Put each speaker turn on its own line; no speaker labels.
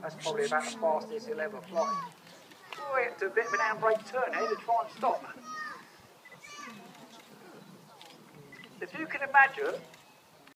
That's probably about the fastest he'll ever fly. Oh, it's a bit of an handbrake turn here to try and stop. If you can imagine